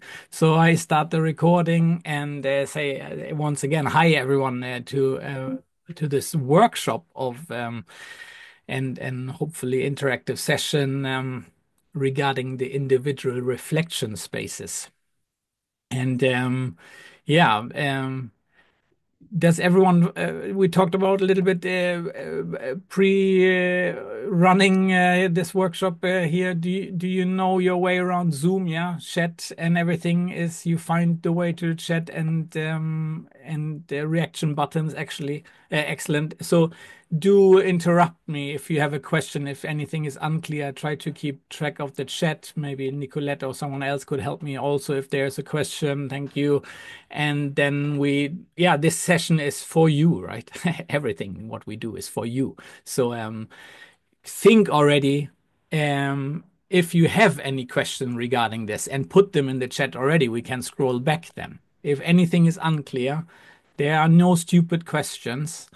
So I start the recording and say once again, hi everyone to this workshop of and hopefully interactive session regarding the individual reflection spaces. And yeah, does everyone, we talked about a little bit pre-running this workshop here. Do you know your way around Zoom? Yeah, chat and everything is you find the way to chat and the reaction buttons actually excellent. So do interrupt me if you have a question, if anything is unclear. Try to keep track of the chat. Maybe Nicolette or someone else could help me also if there's a question. Thank you. And then yeah, this session is for you, right? Everything what we do is for you. So think already if you have any question regarding this and put them in the chat already. We can scroll back then. If anything is unclear, there are no stupid questions.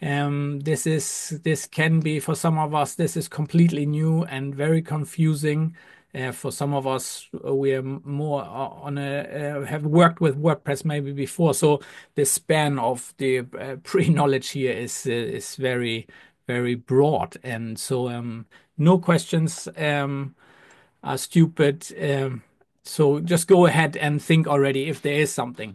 This can be for some of us, this is completely new and very confusing. For some of us, we are more on have worked with WordPress maybe before, so the span of the pre-knowledge here is very, very broad, and so no questions are stupid. So just go ahead and think already if there is something.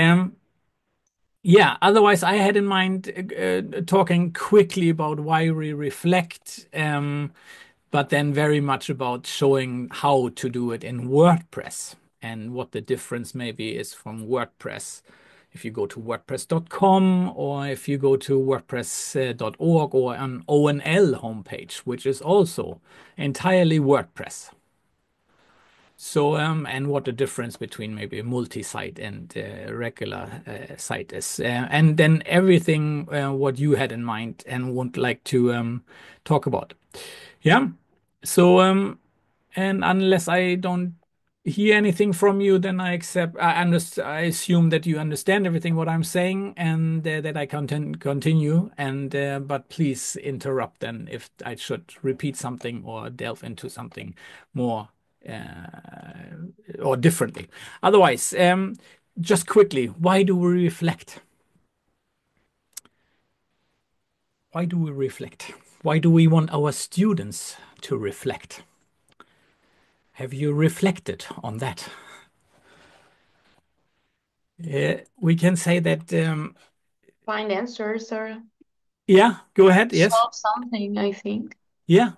Yeah, otherwise, I had in mind talking quickly about why we reflect, but then very much about showing how to do it in WordPress and what the difference maybe is from WordPress. If you go to WordPress.com or if you go to WordPress.org or an ONL homepage, which is also entirely WordPress. So, and what the difference between maybe a multi-site and regular site is, and then everything what you had in mind and would like to talk about. Yeah. So, and unless I don't hear anything from you, then I accept. I assume that you understand everything what I'm saying, and that I can continue. And but please interrupt then if I should repeat something or delve into something more or differently. Otherwise, just quickly, why do we reflect? Why do we reflect? Why do we want our students to reflect? Have you reflected on that? We can say that, Find answers or yeah, go ahead. Yes. solve something, I think. Yeah.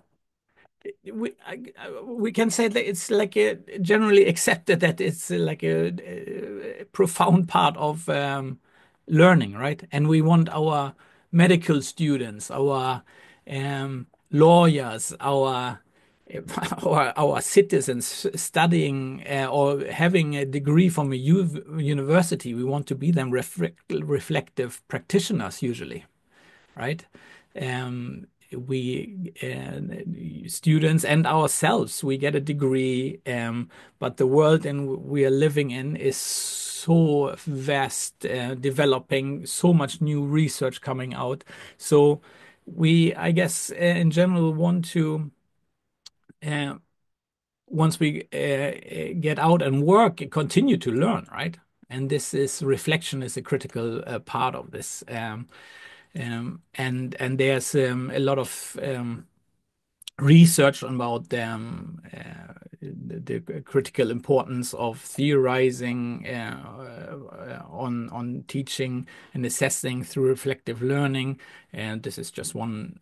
We can say that it's like a generally accepted that it's like a profound part of learning, right? And we want our medical students, our lawyers, our our citizens studying or having a degree from a university. We want to be them reflective practitioners usually, right? Um, we students and ourselves, we get a degree, but the world in we are living in is so vast, developing, so much new research coming out. So we, I guess, in general, want to. Uh, Once we get out and work, continue to learn, right? And this is reflection is a critical part of this. And there's a lot of research about the critical importance of theorizing on teaching and assessing through reflective learning. And this is just one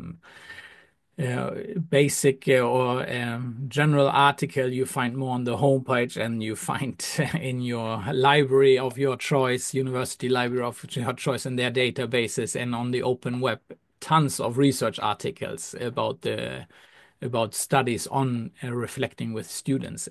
basic or general article you find more on the homepage, and you find in your library of your choice, university library of your choice, in their databases and on the open web, tons of research articles about studies on reflecting with students,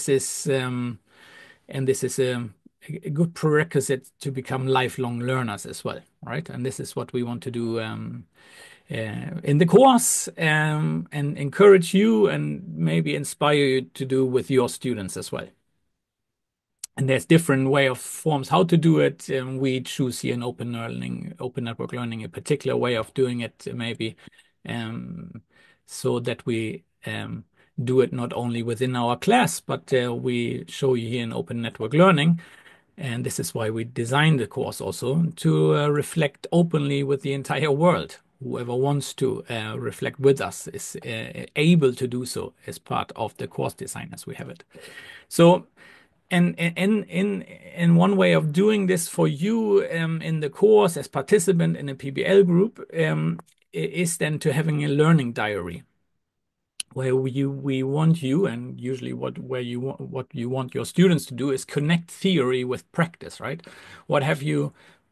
and this is a good prerequisite to become lifelong learners as well, right? And this is what we want to do in the course, and encourage you and maybe inspire you to do with your students as well. And there's different way of forms how to do it. We choose here in open learning, open network learning, a particular way of doing it, maybe, um, so that we do it not only within our class, but we show you here in Open Network Learning. And this is why we designed the course also to reflect openly with the entire world. Whoever wants to reflect with us is able to do so as part of the course design as we have it. So, and in one way of doing this for you in the course as participant in a PBL group is then to having a learning diary where we want you, and usually what you want your students to do is connect theory with practice, right? What have you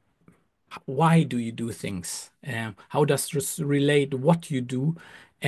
Why do you do things? How does this relate what you do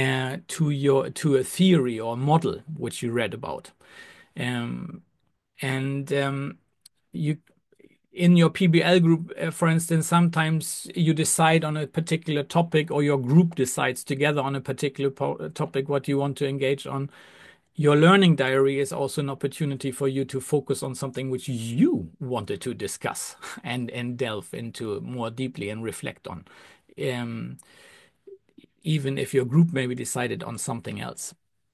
to a theory or model which you read about? Um, and you in your PBL group, for instance, sometimes you decide on a particular topic, or your group decides together on a particular topic what you want to engage on. Your learning diary is also an opportunity for you to focus on something which you wanted to discuss and delve into more deeply and reflect on, um, even if your group maybe decided on something else.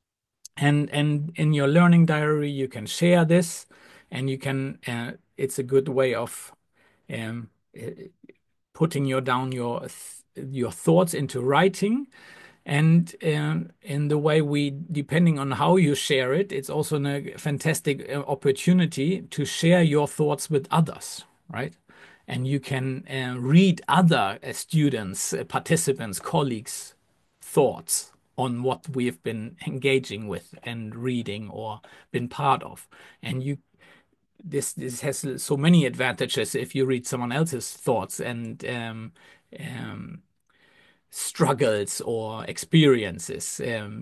And in your learning diary, you can share this, and you can. It's a good way of um, uh, putting your thoughts into writing. And in the way depending on how you share it, it's also a fantastic opportunity to share your thoughts with others, right? And you can read other students, participants, colleagues' thoughts on what we've been engaging with and reading or been part of. And this has so many advantages if you read someone else's thoughts and um, struggles or experiences.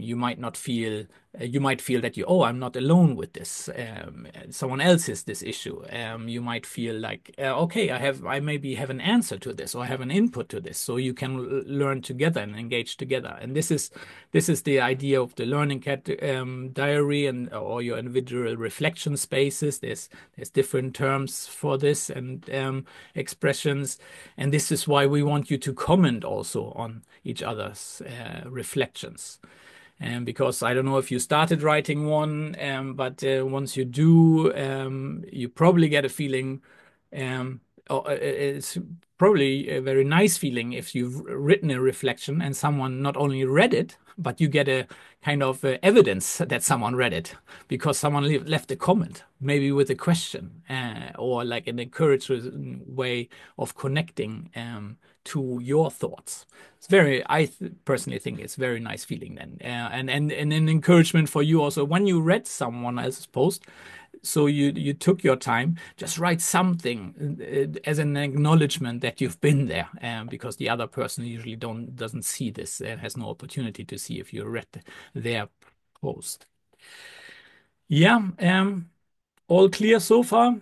You might feel that I'm not alone with this. Someone else has this issue. You might feel like, okay, I maybe have an answer to this, or I have an input to this. So you can learn together and engage together. And this is the idea of the learning diary and or your individual reflection spaces. There's different terms for this and expressions, and this is why we want you to comment also on each other's reflections. And because I don't know if you started writing one, but once you do, you probably get a feeling. Um, it's probably a very nice feeling if you've written a reflection and someone not only read it, but you get a kind of evidence that someone read it because someone left a comment, maybe with a question or like an encouraging way of connecting to your thoughts. Personally think it's very nice feeling then, and an encouragement for you also when you read someone else's post. So you took your time, just write something as an acknowledgement that you've been there, because the other person usually doesn't see this and has no opportunity to see if you read their post. Yeah, all clear so far?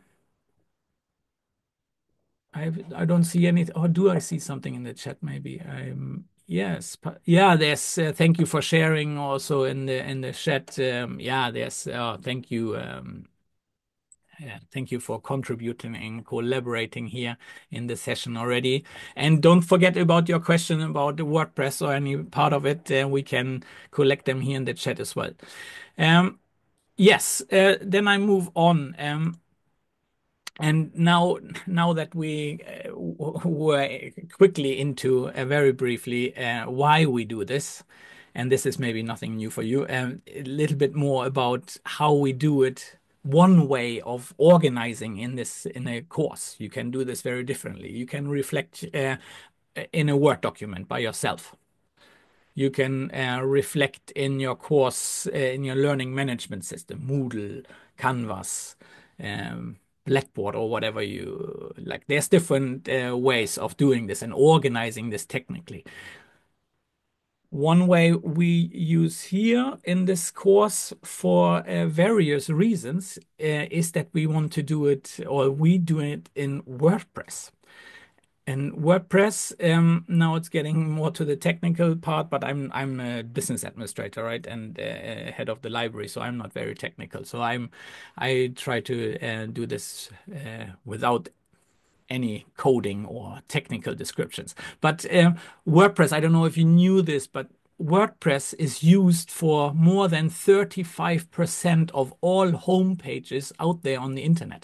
I don't see anything. Or do I see something in the chat? Maybe. Yes. Yeah. There's. Thank you for sharing. Also in the chat. Yeah. There's. Thank you. Yeah, thank you for contributing and collaborating here in the session already. And don't forget about your question about the WordPress or any part of it. We can collect them here in the chat as well. Yes. Then I move on. And now that we were quickly into very briefly why we do this, and this is maybe nothing new for you, a little bit more about how we do it. One way of organizing in a course, you can do this very differently. You can reflect in a Word document by yourself. You can reflect in your course, in your learning management system, Moodle, Canvas, Blackboard, or whatever you like. There's different ways of doing this and organizing this technically. One way we use here in this course for various reasons is that we want to do it, or we do it in WordPress. And WordPress, now it's getting more to the technical part, but I'm a business administrator, right, and head of the library, so I'm not very technical. So I try to do this without any coding or technical descriptions. But WordPress, I don't know if you knew this, but WordPress is used for more than 35% of all home pages out there on the internet.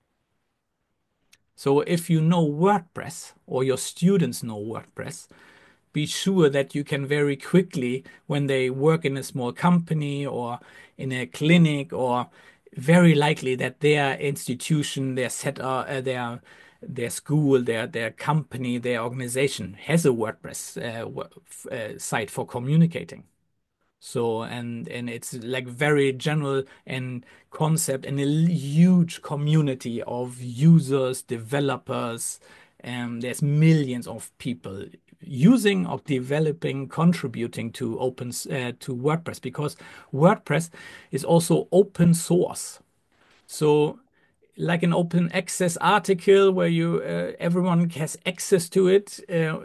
So if you know WordPress or your students know WordPress, be sure that you can very quickly, when they work in a small company or in a clinic, or very likely that their institution, their their school, their company, their organization has a WordPress site for communicating. So and it's like very general and concept, and a huge community of users, developers, and there's millions of people using or developing, contributing to to WordPress, because WordPress is also open source. So like an open access article where you everyone has access to it.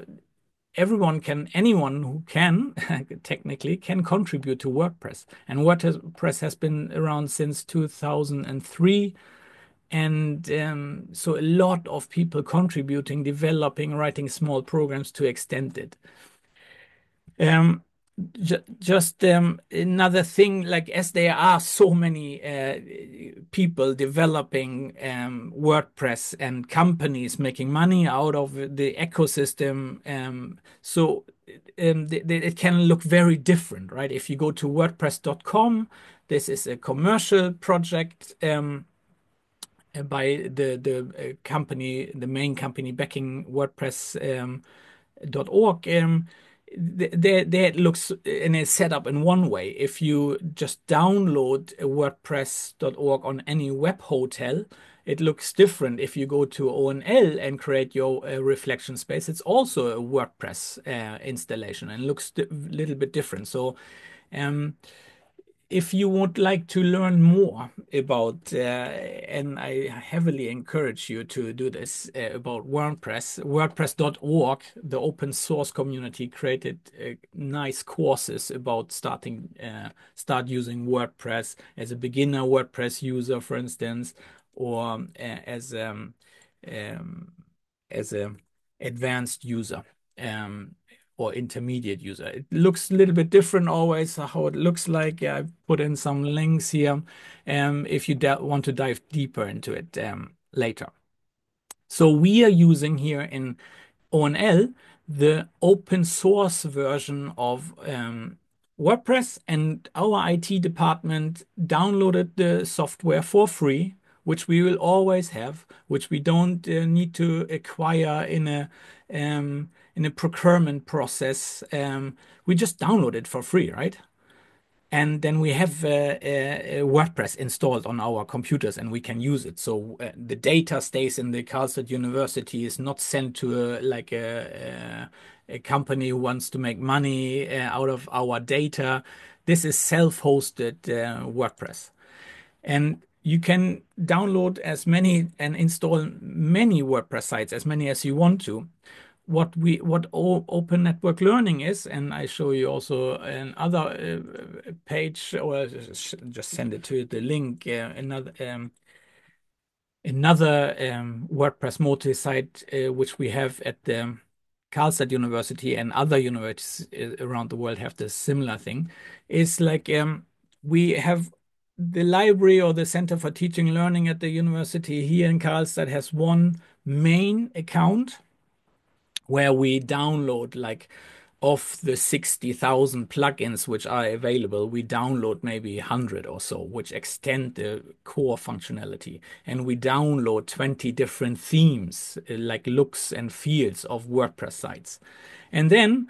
Anyone who can, technically, can contribute to WordPress. And WordPress has been around since 2003. And so a lot of people contributing, developing, writing small programs to extend it. Um, just another thing, like as there are so many people developing WordPress and companies making money out of the ecosystem, so it can look very different, right? If you go to WordPress.com, this is a commercial project by the company, the main company backing WordPress. .org, there it looks and it's set up in one way. If you just download a WordPress.org on any web hotel, it looks different. If you go to ONL and create your reflection space, it's also a WordPress installation and looks a little bit different. So um, if you would like to learn more about, and I heavily encourage you to do this, about WordPress, WordPress.org, the open source community created nice courses about start using WordPress as a beginner WordPress user, for instance, or um, as a advanced user. Um, or intermediate user. It looks a little bit different always how it looks like. Yeah, I put in some links here if you want to dive deeper into it later. So we are using here in ONL the open source version of WordPress, and our IT department downloaded the software for free, which we will always have, which we don't need to acquire in a procurement process. We just download it for free, right? And then we have WordPress installed on our computers and we can use it. So the data stays in the Karlstad University, is not sent to a company who wants to make money out of our data. This is self-hosted WordPress. And you can download as many and install many WordPress sites, as many as you want to. What open network learning is, and I show you also another page, or just send it to the link, another WordPress multi-site which we have at the Karlstad University, and other universities around the world have this similar thing, is like we have the library or the Center for Teaching and Learning at the university here in Karlstad has one main account where we download, like, of the 60,000 plugins which are available, we download maybe 100 or so, which extend the core functionality. And we download 20 different themes, like looks and feels of WordPress sites. And then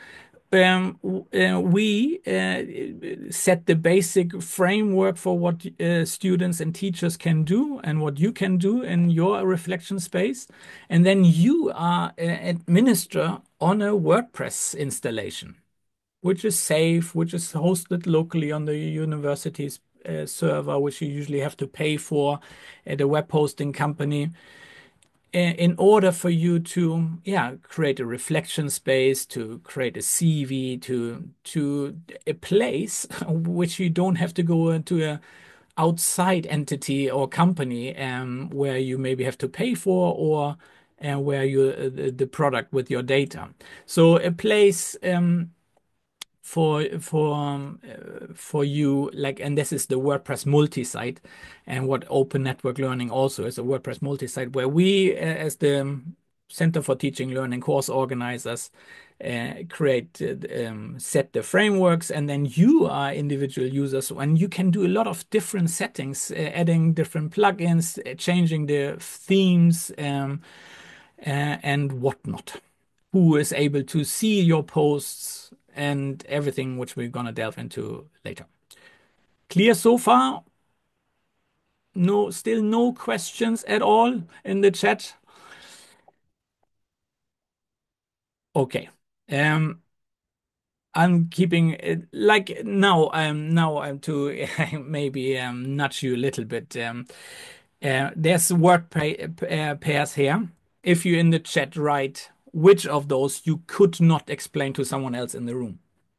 we set the basic framework for what students and teachers can do and what you can do in your reflection space. And then you are administrator on a WordPress installation, which is safe, which is hosted locally on the university's server, which you usually have to pay for at a web hosting company, in order for you to, yeah, create a reflection space, to create a CV, to a place which you don't have to go into a outside entity or company where you maybe have to pay for, or where you the product with your data. So a place for you, like, and this is the WordPress multi-site, and what Open Network Learning also is, a WordPress multi-site where we, as the Center for Teaching Learning course organizers, create set the frameworks, and then you are individual users, and you can do a lot of different settings, adding different plugins, changing the themes, and whatnot. Who is able to see your posts and everything, which we're gonna delve into later. Clear so far? No, still no questions at all in the chat. Okay. Um, I'm keeping it like now I'm to maybe nudge you a little bit. There's pairs here. If you in the chat write which of those you could not explain to someone else in the room,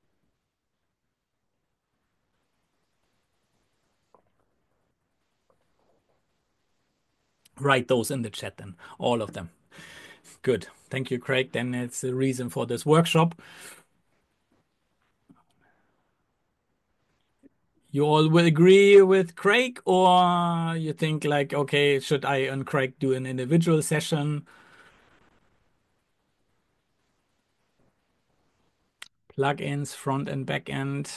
write those in the chat then, all of them. Good. Thank you, Craig. Then it's the reason for this workshop. You all will agree with Craig, or you think like, okay, should I and Craig do an individual session? Plugins, front and back end.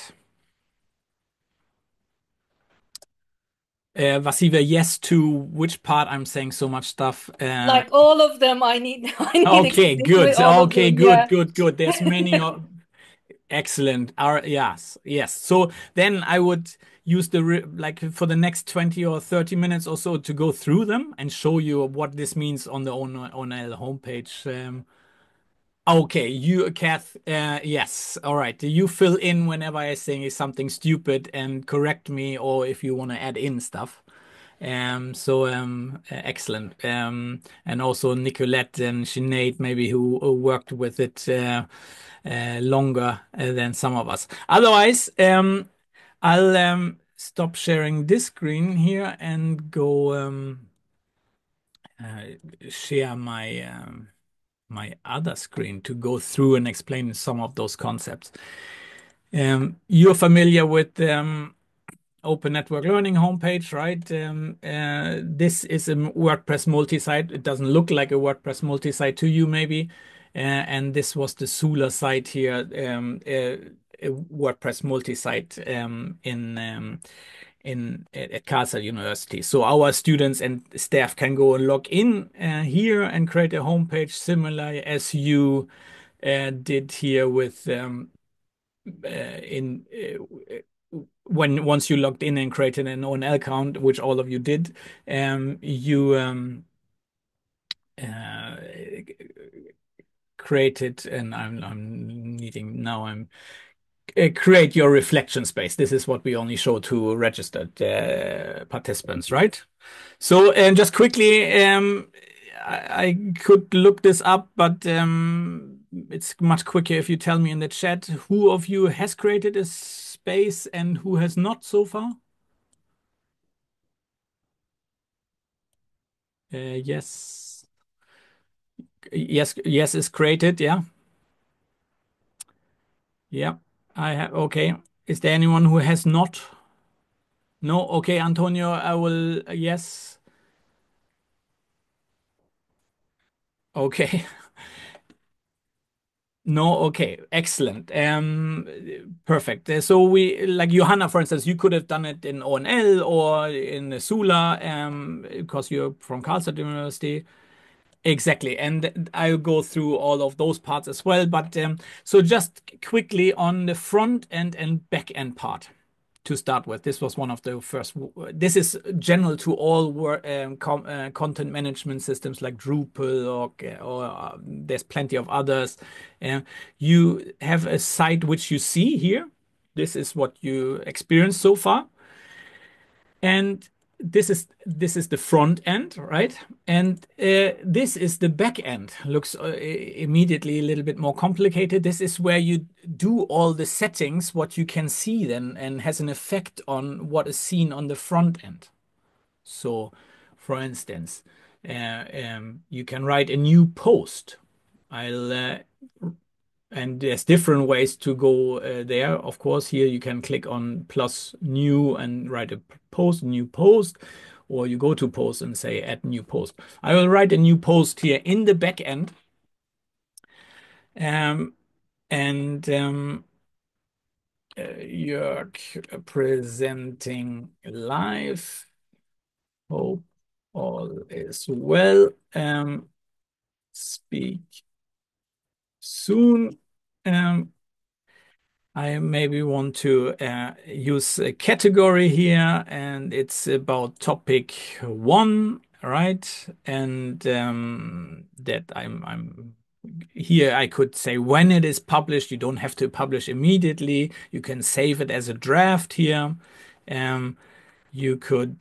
Vasiva, yes to which part I'm saying so much stuff. Like all of them, I need I need Okay, experience with good. all of Okay, them. good, Yeah. good, good. There's many. Excellent. Yes, yes. So then I would use like for the next 20 or 30 minutes or so to go through them and show you what this means on the ONL homepage. Okay, you, Kath, yes. All right. You fill in whenever I say something stupid and correct me, or if you want to add in stuff. Excellent. And also Nicolette and Sinead, maybe who worked with it longer than some of us. Otherwise, I'll stop sharing this screen here and go uh, share my other screen to go through and explain some of those concepts. You're familiar with Open Network Learning homepage, right? This is a WordPress multi-site. It doesn't look like a WordPress multi-site to you, maybe. And this was the Sula site here, a WordPress multi-site at Karlstad University. So our students and staff can go and log in here and create a homepage similar as you did here with in when once you logged in and created an ONL account, which all of you did, you uh, created, and I'm needing now. I'm create your reflection space. This is what we only show to registered participants, right? So, and just quickly, I could look this up, but it's much quicker if you tell me in the chat who of you has created a space and who has not so far. Yes, yes is created. Yeah, yeah. I have. Okay. Is there anyone who has not? No. Okay, Antonio. I will. Yes. Okay. No, okay, excellent. Perfect. So we, like Johanna, for instance, you could have done it in ONL or in Sula, because you're from Karlstad University. Exactly. And I'll go through all of those parts as well. But so just quickly on the front end and back end part to start with. This was one of the first. This is general to all content management systems like Drupal or there's plenty of others. Uh, you have a site which you see here. This is what you experienced so far, and this is the front end, right? And this is the back end. Looks immediately a little bit more complicated. This is where you do all the settings, what you can see then, and has an effect on what is seen on the front end. So, for instance, you can write a new post. I'll and there's different ways to go there. Of course, here you can click on plus new and write a post, new post, or you go to post and say add new post. I will write a new post here in the back end. Um, and Jörg presenting live. Hope all is well. Speak soon. I maybe want to use a category here, and it's about topic one, right? And that I'm here. I could say when it is published. You don't have to publish immediately. You can save it as a draft here. Um, you could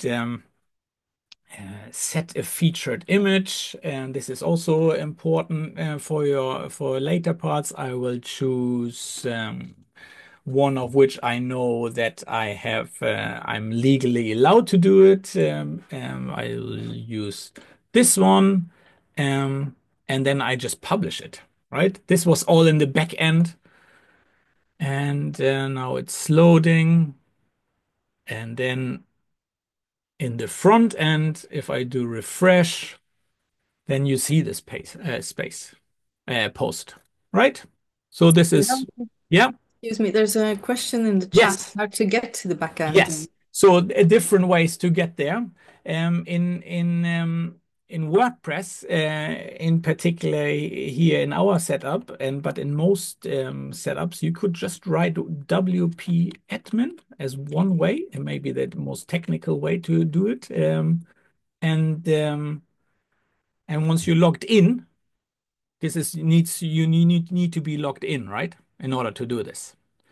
set a featured image, and this is also important for your for later parts. I will choose one of which I know that I'm legally allowed to do it. I'll use this one, um, and then I just publish it, right? This was all in the back end, and now it's loading, and then in the front end, if I do refresh, then you see this space post, right? So this is, Yeah. yeah, Excuse me, there's a question in the chat yes, how to get to the back end. yes. So different ways to get there. Um, in in um, in WordPress, in particular here in our setup, and but in most setups, you could just write WP admin as one way, and maybe the most technical way to do it. And once you're logged in, this is needs you need to be logged in, right? In order to do this.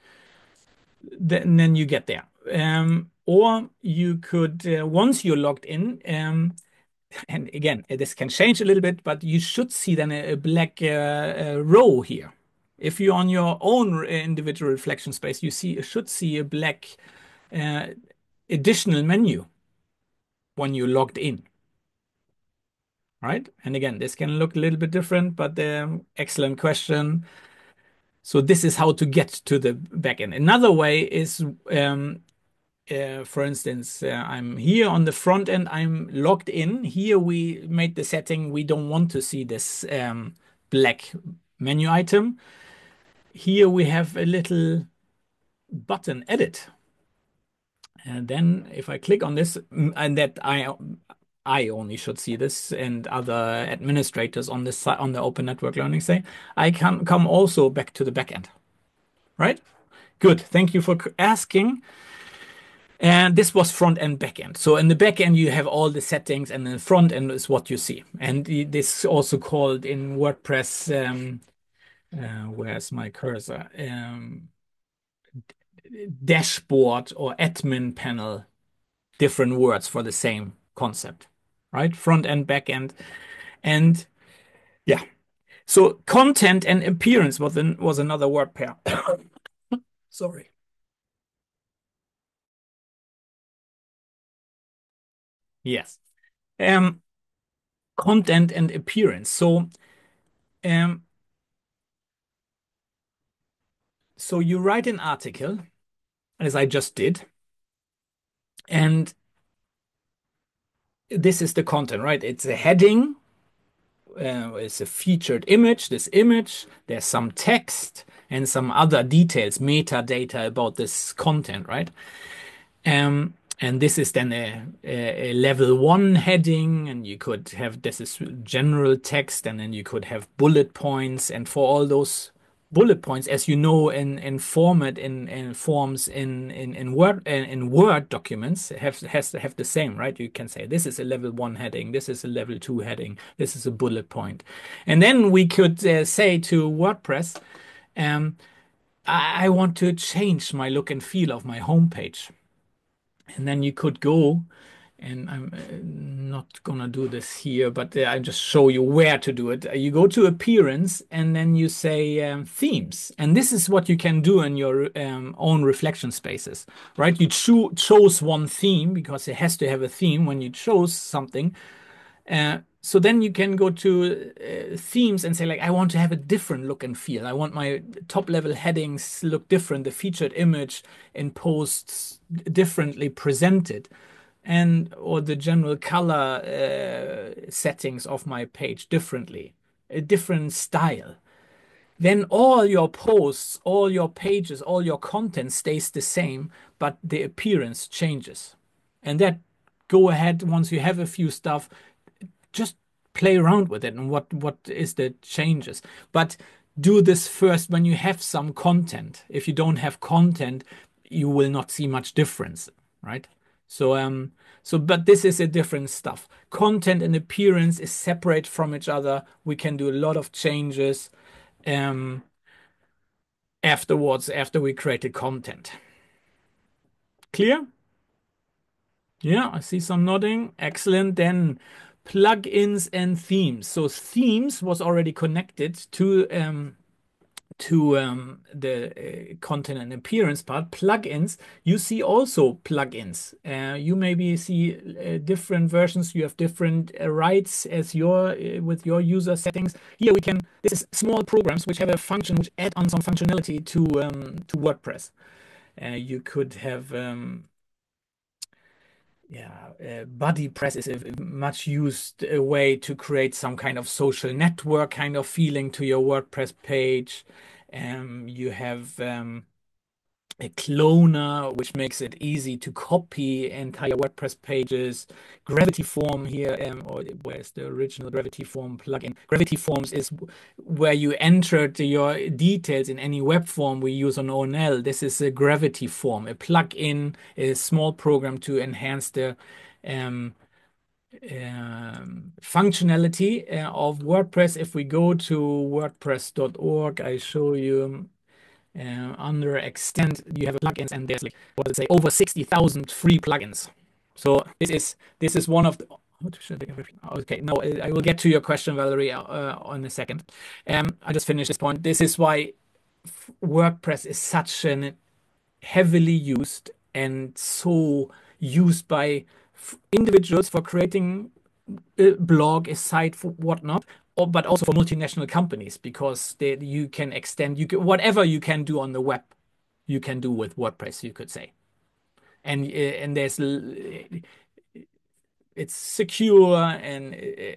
Then you get there. Or you could, once you're logged in, and again, this can change a little bit, but you should see then a black row here. If you're on your own individual reflection space, should see a black uh, additional menu when you're logged in, right? And again, this can look a little bit different, but excellent question. So this is how to get to the backend. Another way is, for instance, I'm here on the front end. I'm logged in. Here we made the setting. We don't want to see this black menu item. Here we have a little button, edit. And then if I click on this, and that I only should see this, and other administrators on this side, on the Open Network Learning say, I can come also back to the backend, right? Good. Thank you for asking. And this was front end, back end. So in the back end, you have all the settings, and the front end is what you see. And this is also called in WordPress, where's my cursor? Dashboard or admin panel, different words for the same concept, right? Front end, back end. And yeah, so content and appearance was another word pair. Sorry. Yes. Um, Content and appearance. Um, so you write an article, as I just did, and this is the content, right? It's a heading, it's a featured image, this image, there's some text and some other details, metadata about this content, right? And this is then a level one heading, and you could have this is general text, and then you could have bullet points. And for all those bullet points, as you know, in format in forms in Word documents has to have the same, right? You can say this is a level one heading, this is a level two heading, this is a bullet point, and then we could say to WordPress, um, I want to change my look and feel of my homepage. And then you could go, and I'm not gonna do this here, but I just show you where to do it. You go to appearance, and then you say themes. And this is what you can do in your own reflection spaces, right? You chose one theme because it has to have a theme when you chose something. so then you can go to themes and say like, I want to have a different look and feel. I want my top level headings look different, the featured image in posts differently presented, and or the general color settings of my page differently, a different style. Then all your posts, all your pages, all your content stays the same, but the appearance changes. And that, go ahead, once you have a few stuff, just play around with it and what is the changes. But do this first when you have some content. If you don't have content, you will not see much difference, right? So but this is a different stuff. Content and appearance is separate from each other. We can do a lot of changes um, afterwards after we created content. Clear? Yeah, I see some nodding. Excellent. Then plugins and themes. So themes was already connected to the content and appearance part. Plugins, you see also plugins. You maybe see different versions. You have different rights as your with your user settings. Here we can. This is small programs which have a function which add on some functionality to WordPress. You could have. Yeah, buddy press is a much used way to create some kind of social network kind of feeling to your WordPress page. You have a cloner, which makes it easy to copy entire WordPress pages. Gravity Form here, or where's the original Gravity Form plugin? Gravity Forms is where you entered your details in any web form we use on ONL. This is a Gravity Form, a plugin, a small program to enhance the um, functionality of WordPress. If we go to WordPress.org, I show you under extend, you have plugins, and there's like, what did it say, over 60,000 free plugins. So this is one of the. Okay, no, I will get to your question, Valerie, in a second. I just finished this point. This is why WordPress is such an heavily used and so used by individuals for creating a blog, a site, for whatnot, but also for multinational companies, because you can extend whatever you can do on the web, you can do with WordPress, you could say. And it's secure, and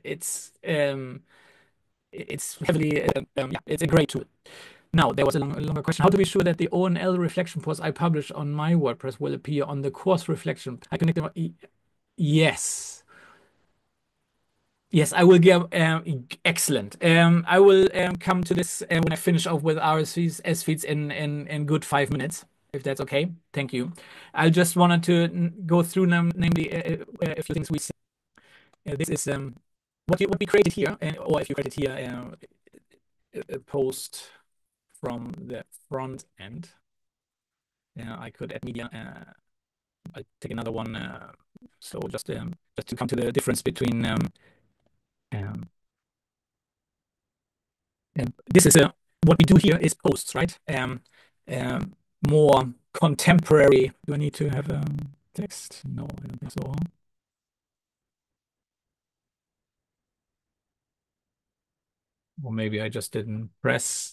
it's heavily yeah, it's a great tool. Now, there was a longer question. How to be sure that the ONL reflection posts I publish on my WordPress will appear on the course reflection? I connect them. Yes. Yes, I will give. Excellent. I will come to this when I finish off with RSVs, S feeds in good 5 minutes, if that's okay. Thank you. I just wanted to go through namely a few things we see. This is what we created here, or if you created here a post from the front end. I could add media. I take another one. So just to come to the difference between um, this is what we do here is posts, right? More contemporary. Do I need to have text? No, I don't think so. Or maybe I just didn't press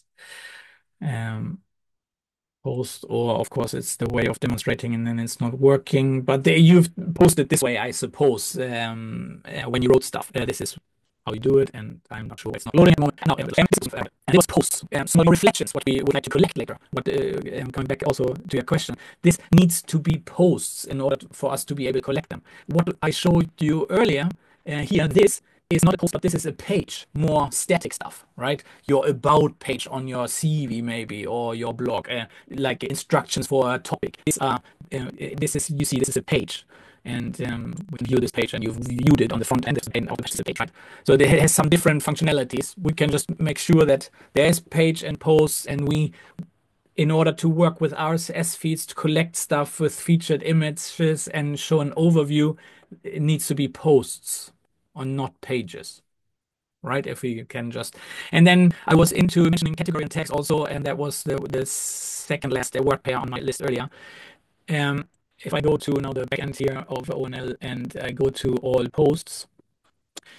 post, or of course it's the way of demonstrating and then it's not working. But you've posted this way, I suppose, when you wrote stuff. This is how you do it, and I'm not sure it's not loading at the moment. No, and it was posts. So reflections, what we would like to collect later. But coming back also to your question, this needs to be posts in order for us to be able to collect them. What I showed you earlier here, this is not a post, but this is a page, more static stuff, right? Your about page on your CV maybe, or your blog, like instructions for a topic. This is a page, and we can view this page, and you've viewed it on the front end of the page, right? So it has some different functionalities. We can just make sure that there's page and posts, and in order to work with RSS feeds to collect stuff with featured images and show an overview, it needs to be posts on not pages, right? If we can just, and then I was into mentioning category and tags also, and that was the second last word pair on my list earlier. If I go to now the backend here of ONL and I go to all posts,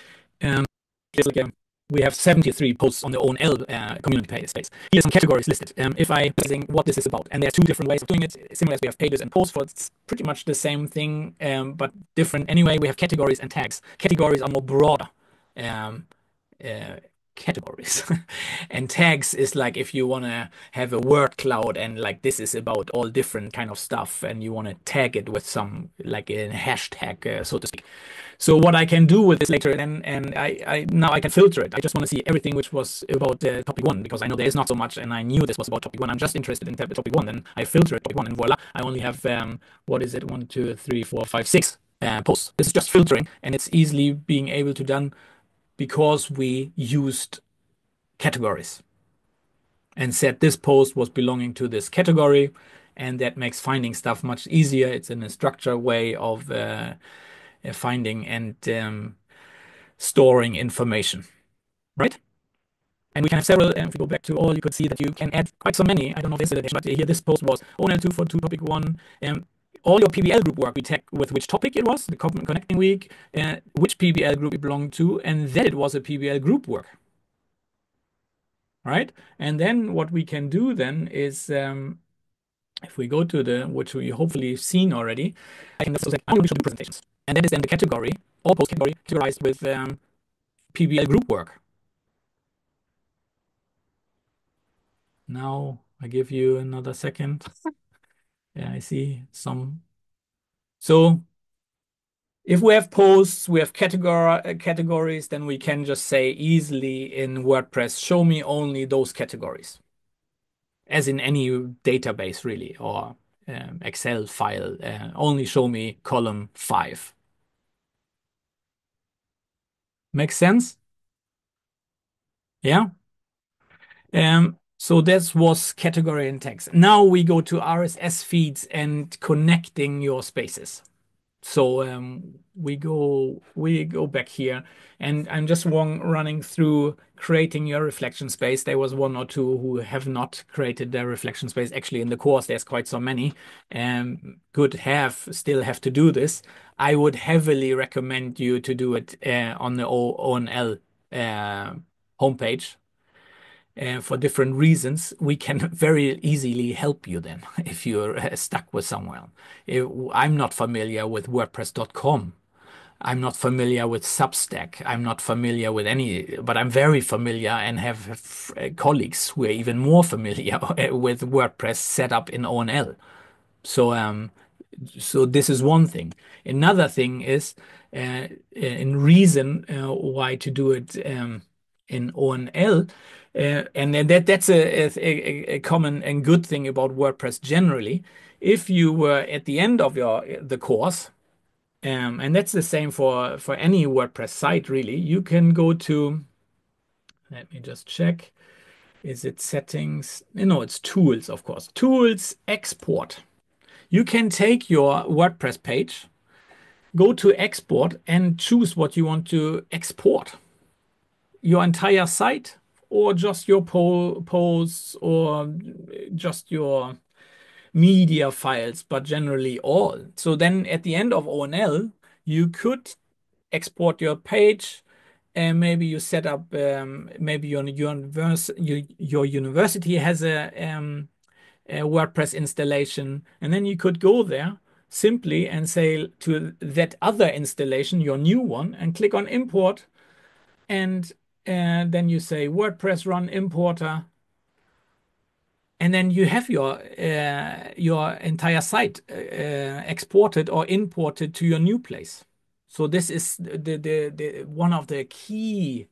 Here's like we have 73 posts on the ONL community space. Here's some categories listed. If I using what this is about, and there's two different ways of doing it. Similar as we have pages and posts, for it's pretty much the same thing, but different. Anyway, we have categories and tags. Categories are more broader. Um, uh, Categories and tags is like if you want to have a word cloud and like this is about all different kind of stuff and you want to tag it with some like a hashtag so to speak. So what I can do with this later and I now I can filter it. I just want to see everything which was about topic one because I know there is not so much and I knew this was about topic one. I'm just interested in topic one. Then I filter it topic one and voila, I only have what is it, 1 2 3 4 5 6 posts. This is just filtering and it's easily being able to done because we used categories and said this post was belonging to this category, and that makes finding stuff much easier. It's in a structured way of finding and storing information, right? And we can have several. If we go back to all, you could see that you can add quite so many. I don't know if this is but here this post was ONL242 topic one. All your PBL group work we tag with which topic it was, the connecting week, which PBL group it belonged to, and then it was a PBL group work, right? And then what we can do then is if we go to the, which we hopefully seen already, I can also say audiovisual presentations. And that is then the category, all post category categorized with PBL group work. Now I give you another second. Yeah, I see some. So if we have posts, we have categories, then we can just say easily in WordPress, show me only those categories, as in any database really, or Excel file, only show me column 5. Makes sense? Yeah. So this was category and text. Now we go to RSS feeds and connecting your spaces. So we go back here, and I'm just running through creating your reflection space. There was one or two who have not created their reflection space. Actually, in the course, there's quite so many. Still have to do this. I would heavily recommend you to do it on the ONL homepage for different reasons. We can very easily help you then if you're stuck with someone. I'm not familiar with WordPress.com. I'm not familiar with Substack. I'm not familiar with any, but I'm very familiar and have colleagues who are even more familiar with WordPress set up in ONL. So this is one thing. Another thing is in reason why to do it in ONL, and then that's a common and good thing about WordPress generally. If you were at the end of the course, and that's the same for any WordPress site really, you can go to. Let me just check. Is it settings? No, it's tools, of course. Tools, export. You can take your WordPress page, go to export and choose what you want to export. Your entire site or just your posts or just your media files, but generally all. So then at the end of ONL, you could export your page and maybe you set up, maybe your university has a WordPress installation, and then you could go there simply and say to that other installation, your new one, and click on import, and then you say WordPress run importer, and then you have your entire site exported or imported to your new place. So this is the one of the key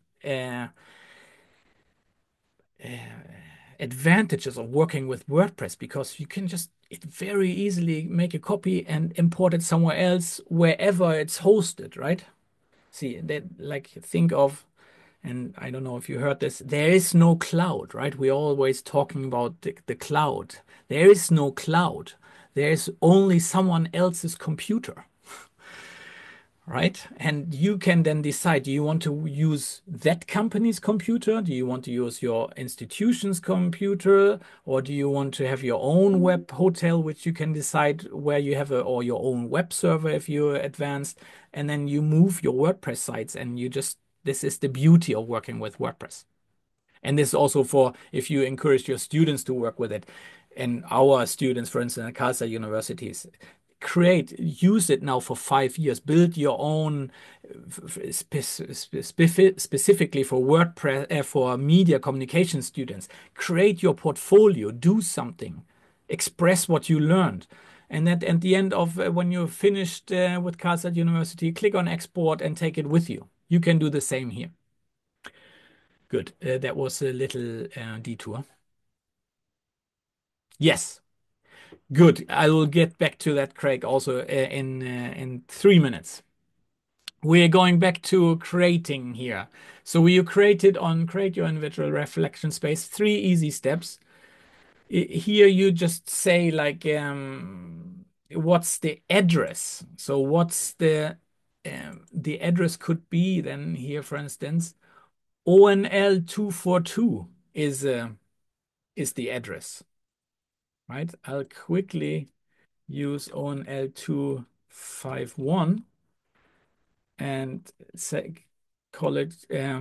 uh, advantages of working with WordPress, because you can just very easily make a copy and import it somewhere else wherever it's hosted, right? See that, like, think of, and I don't know if you heard this, there is no cloud, right? We're always talking about the cloud. There is no cloud. There is only someone else's computer, right? And you can then decide, do you want to use that company's computer? Do you want to use your institution's computer? Or do you want to have your own web hotel, which you can decide where you have or your own web server if you're advanced, and then you move your WordPress sites and you just This is the beauty of working with WordPress. And this is also for if you encourage your students to work with it. And our students, for instance, at Karlstad universities, use it now for 5 years. Build your own specifically for WordPress, for media communication students. Create your portfolio, do something, express what you learned. And that at the end of when you're finished with Karlstad University, click on export and take it with you. You can do the same here. Good. That was a little detour. Yes. Good. I will get back to that, Craig, also in 3 minutes. We're going back to creating here. So you created on create your individual reflection space, 3 easy steps. Here you just say like, what's the address? So what's the address could be then here, for instance, ONL 242 is the address, right? I'll quickly use ONL 251 and say, call it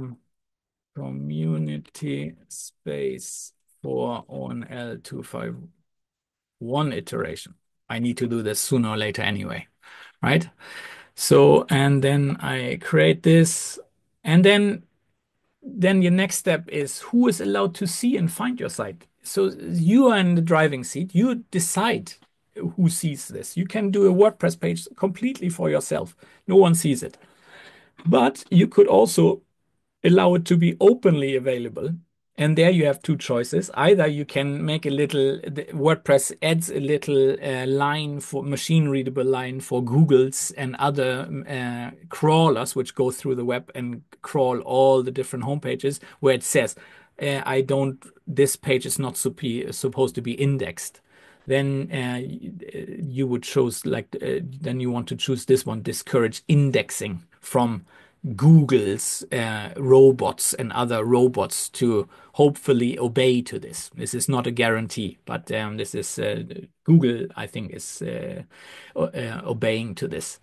community space for ONL 251 iteration. I need to do this sooner or later anyway, right? So, and then I create this, and then your next step is who is allowed to see and find your site. So you are in the driving seat. You decide who sees this. You can do a WordPress page completely for yourself. No one sees it. But you could also allow it to be openly available. And there you have two choices. Either you can make a little, WordPress adds a little line for machine readable line for Google's and other crawlers which go through the web and crawl all the different homepages where it says, this page is not supposed to be indexed. Then you would choose then you want to choose this one, discourage indexing from Google's robots and other robots to hopefully obey to this. This is not a guarantee, but this is Google, I think, is obeying to this.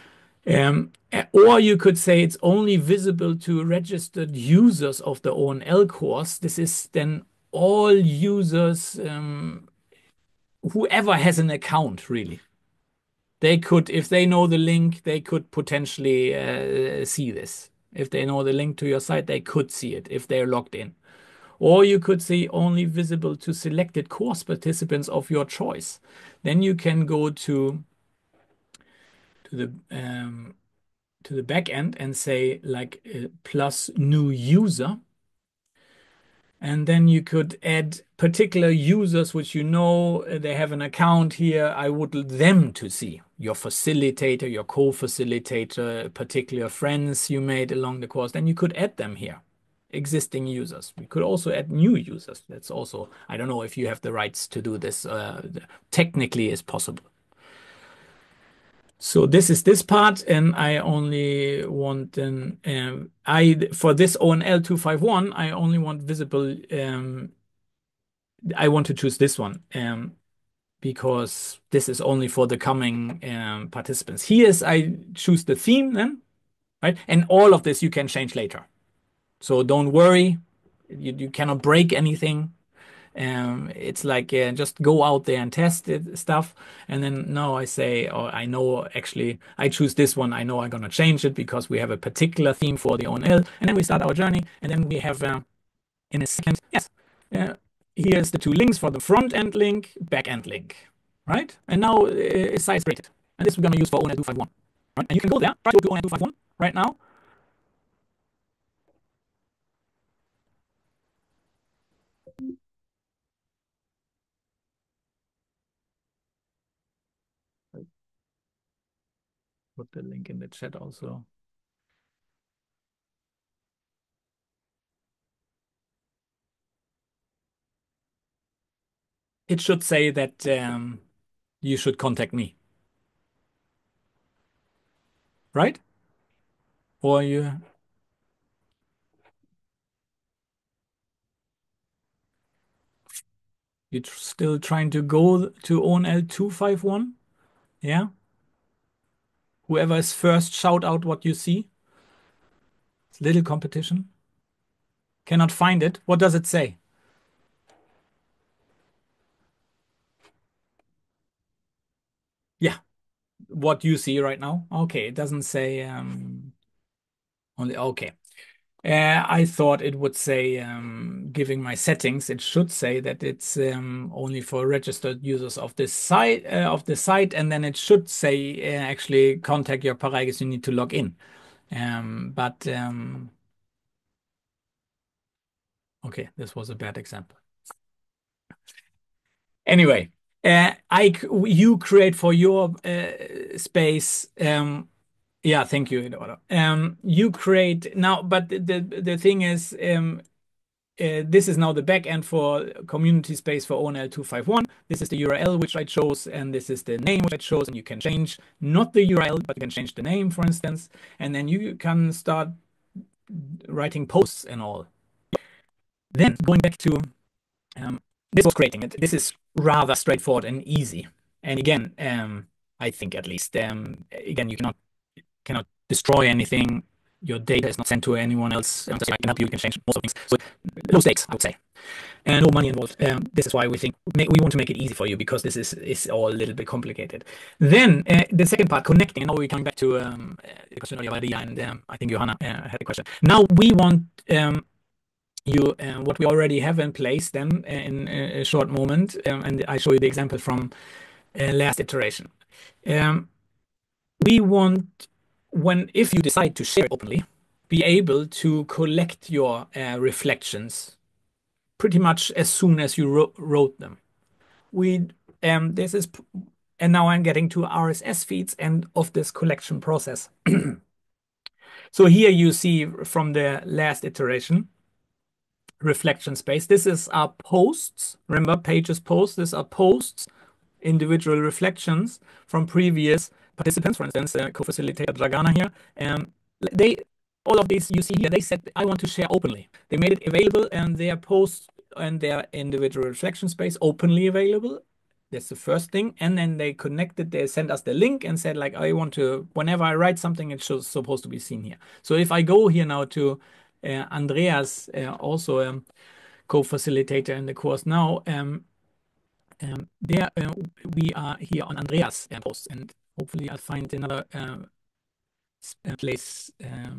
Or you could say it's only visible to registered users of the ONL course. This is then all users, whoever has an account, really. They could, if they know the link, they could potentially see this. If they know the link to your site, they could see it if they're logged in. Or you could say only visible to selected course participants of your choice. Then you can go to the back end and say like plus new user. And then you could add particular users which you know they have an account here. I would them to see your facilitator, your co-facilitator, particular friends you made along the course. Then you could add them here, existing users. We could also add new users. That's also, I don't know if you have the rights to do this. Technically, is possible. So this is this part, and I only want for this ONL 251, I only want visible. I want to choose this one because this is only for the coming participants. Here's I choose the theme then, right? And all of this you can change later. So don't worry, you cannot break anything. It's like just go out there and test it, stuff. And then now I say, oh, I know actually I choose this one. I know I'm going to change it because we have a particular theme for the ONL. And then we start our journey. And then we have in a second, yes, here's the two links for the front end link, back end link, right? And now site is created. And this we're going to use for ONL 251, right? And you can go there, try to go to ONL 251 right now. Put the link in the chat also. It should say that you should contact me, right? Or you're still trying to go to ONL 251? Yeah? Whoever is first, shout out what you see. Little competition. Cannot find it. What does it say? Yeah, what you see right now. Okay, it doesn't say only. Okay. I thought it would say, giving my settings, it should say that it's only for registered users of the site, and then it should say actually contact Jörg Pareigis, you need to log in. But okay, this was a bad example. Anyway, you create for your space. Yeah, thank you, Eduardo. You create now, but the thing is, this is now the backend for community space for ONL 251. This is the URL which I chose, and this is the name which I chose, and you can change not the URL, but you can change the name, for instance, and then you can start writing posts and all. Then going back to this was creating it. This is rather straightforward and easy. And again, I think at least, again, you cannot destroy anything. Your data is not sent to anyone else. I can help you. You can change most of things. So low stakes, I would say, and no money involved. This is why we think we want to make it easy for you, because this is all a little bit complicated. Then the second part, connecting. And now we're coming back to the question earlier by Ria, and I think Johanna had a question. Now we want what we already have in place then in a short moment, and I show you the example from last iteration. We want, if you decide to share openly, be able to collect your reflections pretty much as soon as you wrote them. And now I'm getting to RSS feeds and of this collection process. So here you see from the last iteration, reflection space. This is our posts. Remember, pages posts. These are posts, individual reflections from previous participants. For instance, co-facilitator Dragana here. All of these you see here, they said, I want to share openly. They made it available, and their posts and their individual reflection space openly available. That's the first thing. And then they connected, they sent us the link and said, like, I want to, whenever I write something, it's supposed to be seen here. So if I go here now to Andreas, also a co-facilitator in the course now, we are here on Andreas posts, and hopefully I'll find another place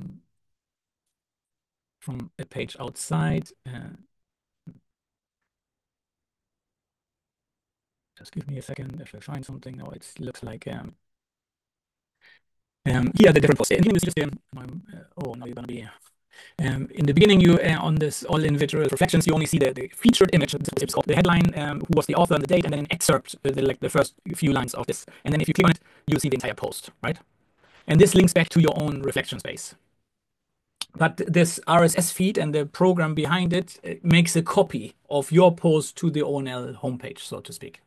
from a page outside. Just give me a second if I find something. Now it looks like here are the different posts. And here is just oh, now you're gonna be in the beginning. You on this all individual reflections, you only see the featured image. It's called the headline, who was the author and the date, and then an excerpt, the first few lines of this. And then if you click on it, you'll see the entire post, right? And this links back to your own reflection space. But this RSS feed and the program behind it makes a copy of your post to the ONL homepage, so to speak.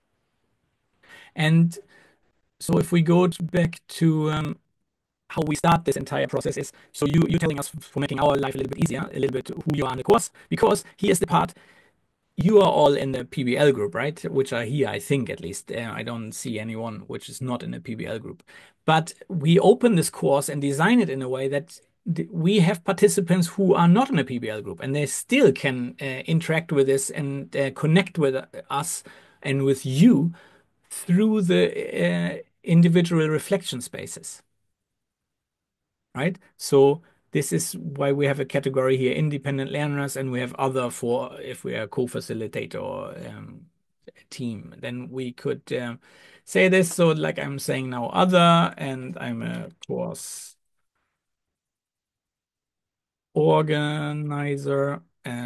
And so if we go back to how we start this entire process is, so you're telling us for making our life a little bit easier, a little bit who you are in the course, because here's the part. You are all in the PBL group, right? Which are here, I think, at least. I don't see anyone which is not in a PBL group. But we open this course and design it in a way that we have participants who are not in a PBL group, and they still can interact with this and connect with us and with you through the individual reflection spaces, right? So this is why we have a category here, independent learners, and we have other for if we are co-facilitator or team. Then we could say this. So like I'm saying now, other, and I'm a course organizer,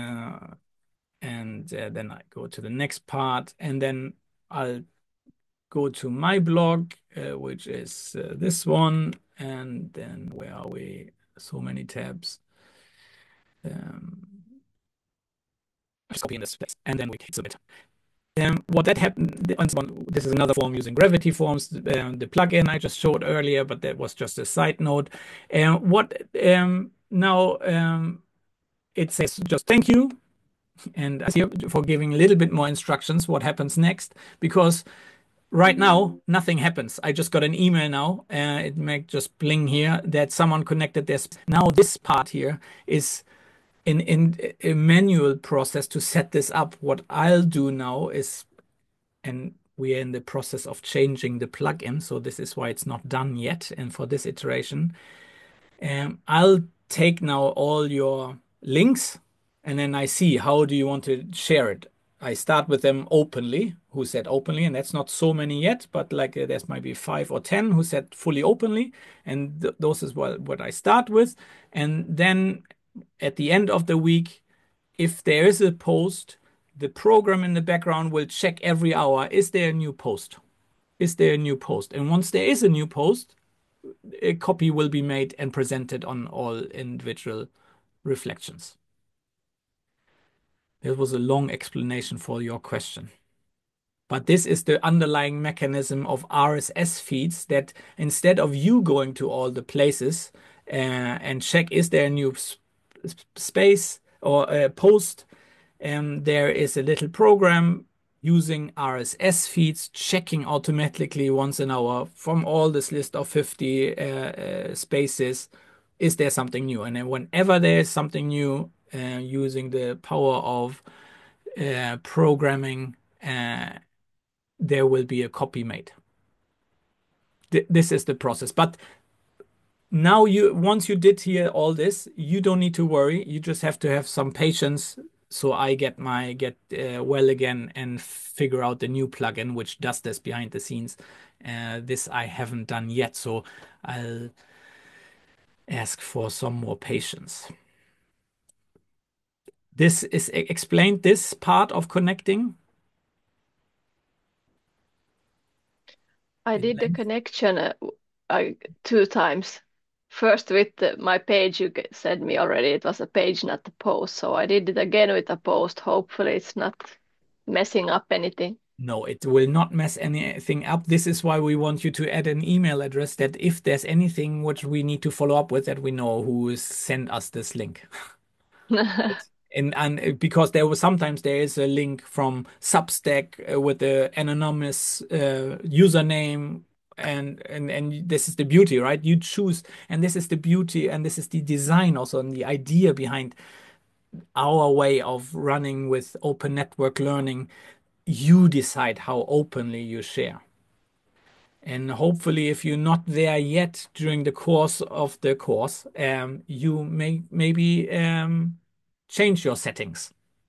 and then I go to the next part, and then I'll go to my blog, which is this one, and then where are we? So many tabs. Just copy in this place, and then we hit submit. What that happened, this is another form using Gravity Forms, the plugin I just showed earlier, but that was just a side note. Now it says just thank you, and I see for giving a little bit more instructions what happens next, because right now, nothing happens. I just got an email now. It may just bling here that someone connected this. Now this part here is in a manual process to set this up. What I'll do now is, and we are in the process of changing the plugin, so this is why it's not done yet. And for this iteration, I'll take now all your links and then I see how do you want to share it. I start with them openly, who said openly, and that's not so many yet, but like there's maybe 5 or 10 who said fully openly, and those is what I start with. And then at the end of the week, if there is a post, the program in the background will check every hour, is there a new post? Is there a new post? And once there is a new post, a copy will be made and presented on all individual reflections. That was a long explanation for your question. But this is the underlying mechanism of RSS feeds that instead of you going to all the places and check is there a new space or a post, there is a little program using RSS feeds, checking automatically once an hour from all this list of 50 spaces, is there something new? And then whenever there is something new, using the power of programming, there will be a copy made. This is the process. But now once you did hear all this, you don't need to worry. You just have to have some patience so I get well again and figure out the new plugin which does this behind the scenes. This I haven't done yet, so I'll ask for some more patience. This is explained, this part of connecting. I did the connection 2 times. First with my page, you said me already it was a page, not a post. So I did it again with a post. Hopefully it's not messing up anything. No, it will not mess anything up. This is why we want you to add an email address that if there's anything which we need to follow up with, that we know who has sent us this link. And because sometimes there is a link from Substack with the anonymous username, and this is the beauty, right? You choose, and this is the beauty, and this is the design also, and the idea behind our way of running with open network learning. You decide how openly you share. And hopefully, if you're not there yet during the course of the course, you may maybe change your settings,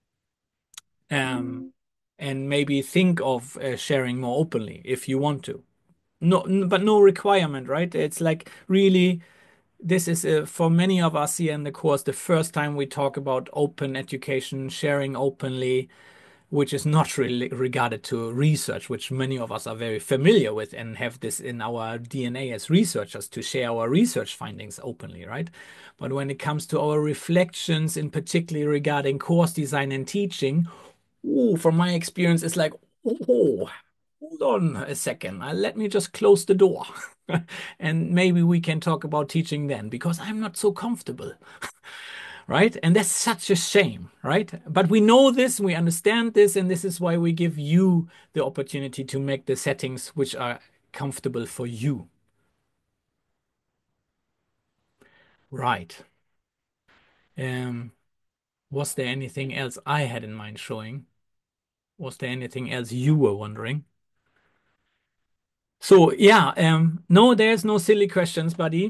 and maybe think of sharing more openly if you want to. No, but no requirement, right? It's like really, this is for many of us here in the course the first time we talk about open education, sharing openly, which is not really regarded to research, which many of us are very familiar with and have this in our DNA as researchers to share our research findings openly, right? But when it comes to our reflections, in particular regarding course design and teaching, from my experience, it's like, oh, hold on a second. Let me just close the door. And maybe we can talk about teaching then, because I'm not so comfortable. Right? And that's such a shame, right? But we know this, we understand this, and this is why we give you the opportunity to make the settings which are comfortable for you. Right. Was there anything else I had in mind showing? Was there anything else you were wondering? So yeah, no, there's no silly questions, buddy.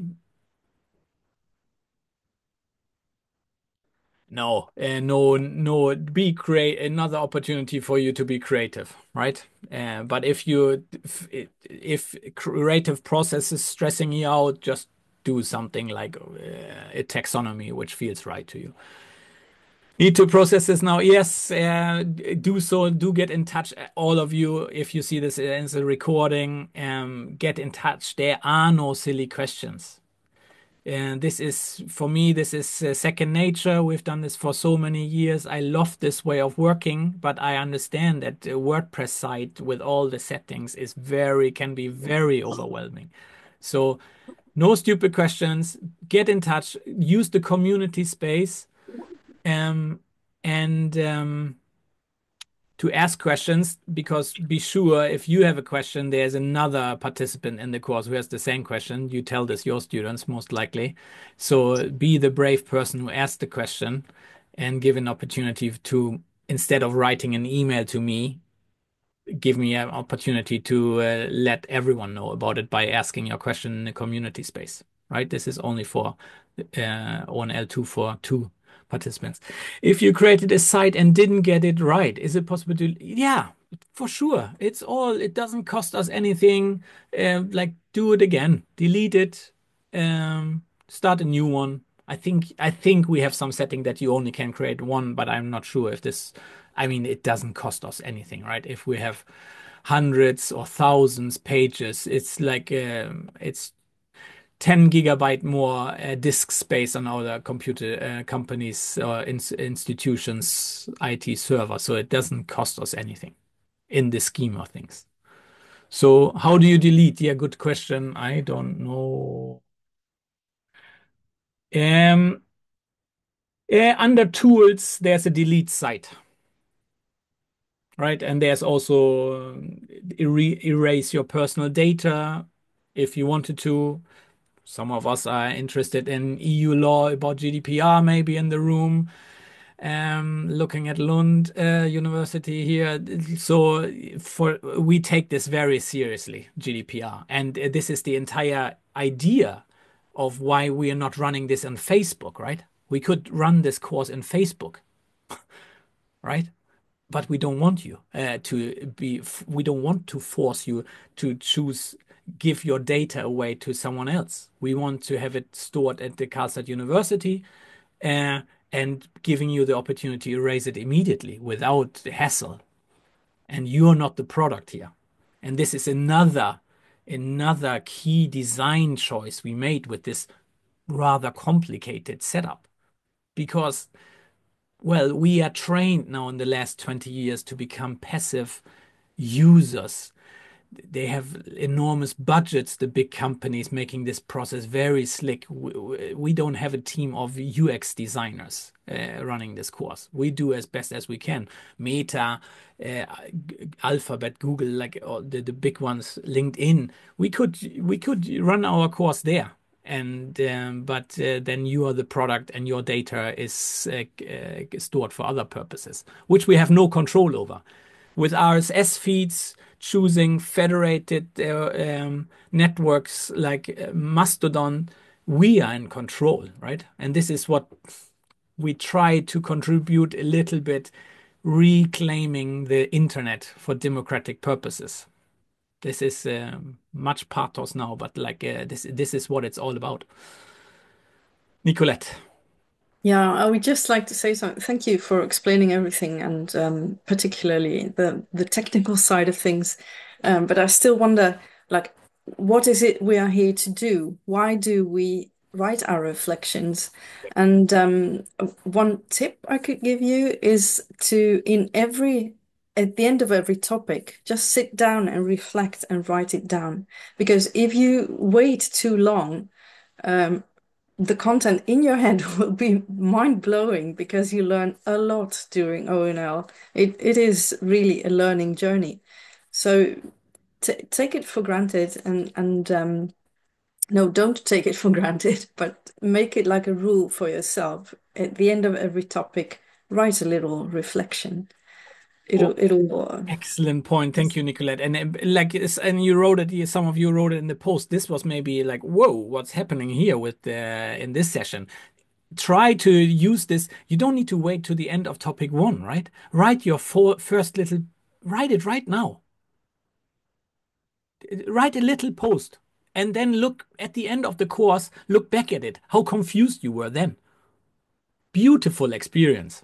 No, no. Be create another opportunity for you to be creative, right? But if creative process is stressing you out, just do something like a taxonomy, which feels right to you. Need to process this now? Yes, do so. Do get in touch, all of you. If you see this as a recording, get in touch. There are no silly questions. And this is, for me, this is second nature. We've done this for so many years. I love this way of working, but I understand that a WordPress site with all the settings can be very overwhelming. So no stupid questions. Get in touch. Use the community space. And to ask questions, because be sure if you have a question, there's another participant in the course who has the same question. You tell this your students most likely. So be the brave person who asks the question and give an opportunity to, instead of writing an email to me, give me an opportunity to let everyone know about it by asking your question in the community space, right? This is only for ONL2 for 2 participants. If you created a site and didn't get it right, is it possible to? Yeah, for sure. It doesn't cost us anything. Like do it again, delete it, start a new one. I think we have some setting that you only can create one, but I'm not sure if this, I mean, it doesn't cost us anything, right? If we have hundreds or thousands pages, it's like it's 10 gigabyte more disk space on our computer companies or institutions IT server. So it doesn't cost us anything in the scheme of things. So how do you delete? Yeah, good question. I don't know. Um, Under tools, there's a delete site, right? And there's also erase your personal data if you wanted to. Some of us are interested in EU law about GDPR, maybe in the room, looking at Lund University here. So we take this very seriously, GDPR. And this is the entire idea of why we are not running this on Facebook, right? We could run this course in Facebook, right? But we don't want you we don't want to force you to give your data away to someone else. We want to have it stored at the Karlstad University, uh, and giving you the opportunity to erase it immediately without the hassle. And you're not the product here. And this is another key design choice we made with this rather complicated setup. Because, well, we are trained now in the last 20 years to become passive users. They have enormous budgets, the big companies, making this process very slick. We don't have a team of UX designers running this course. We do as best as we can. Meta, uh, Alphabet, Google, like the big ones, LinkedIn. We could run our course there. And but then you are the product, and your data is stored for other purposes, which we have no control over. With RSS feeds, choosing federated networks like Mastodon, we are in control, right? And this is what we try to contribute a little bit, reclaiming the internet for democratic purposes. This is much pathos now, but like this is what it's all about. Nicolette. Yeah, I would just like to say something. Thank you for explaining everything, and particularly the technical side of things. But I still wonder, like, what is it we are here to do? Why do we write our reflections? And one tip I could give you is to, at the end of every topic, just sit down and reflect and write it down. Because if you wait too long, the content in your head will be mind-blowing, because you learn a lot during ONL. It is really a learning journey. So take it for granted, and no, don't take it for granted, but make it like a rule for yourself. At the end of every topic, write a little reflection. It'll Excellent point. Thank you, Nicolette. And and you wrote it. Some of you wrote it in the post. This was maybe like, whoa, what's happening here with in this session? Try to use this. You don't need to wait to the end of topic 1, right? Write your first little. Write it right now. Write a little post, and then look at the end of the course. Look back at it. How confused you were then. Beautiful experience.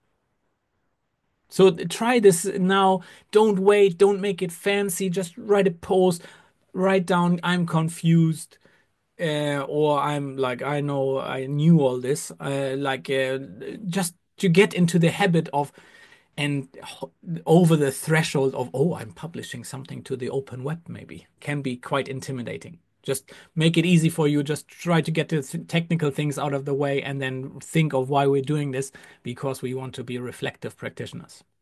So try this now. Don't wait. Don't make it fancy. Just write a post. Write down, I'm confused, or I'm like, I know I knew all this. Just to get into the habit of, and over the threshold of, oh, I'm publishing something to the open web, maybe can be quite intimidating. Just make it easy for you. Just try to get the technical things out of the way, and then think of why we're doing this, because we want to be reflective practitioners.